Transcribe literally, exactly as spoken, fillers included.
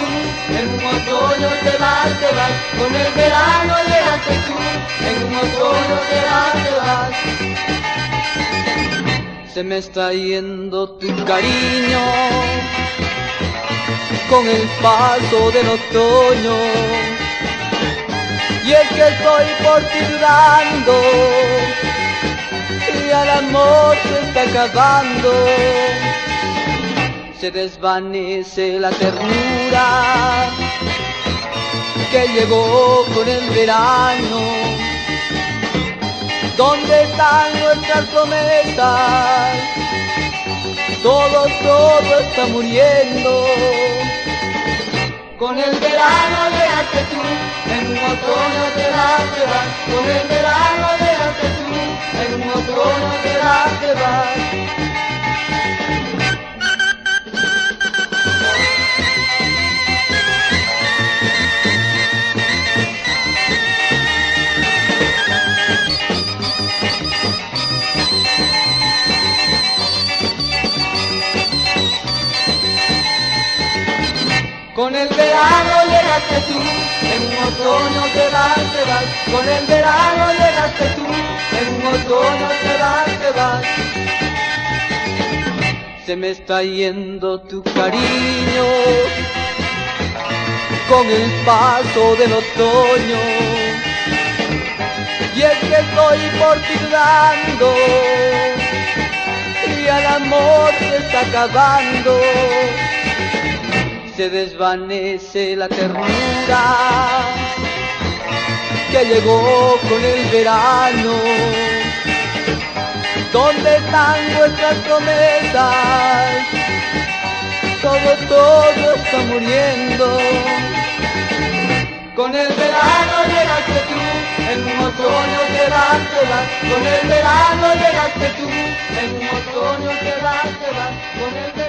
tú, en un otoño te vas, te vas, con el verano llegaste tú, en un otoño te vas, te vas. Se me está yendo tu cariño con el paso del otoño, y es que estoy por ti dudando, y al amor se está acabando. Se desvanece la ternura que llegó con el verano. ¿Dónde están nuestras promesas? Todo, todo está muriendo. Con el verano llegaste tú, en un otoño te vas, te vas. Con el verano llegaste tú, en un otoño te vas, te vas. Con el verano llegaste tú, en un otoño te vas, te vas. Con el verano llegaste tú, en un otoño te vas, te vas. Se me está yendo tu cariño con el paso del otoño, y es que estoy por ti dudando, y al amor se está acabando. Se desvanece la ternura que llegó con el verano. ¿Dónde están nuestras promesas? Todo, todo está muriendo. Con el verano llegaste tú, en un otoño te vas, te vas. Con el verano llegaste tú, en un otoño te vas, te vas. Con el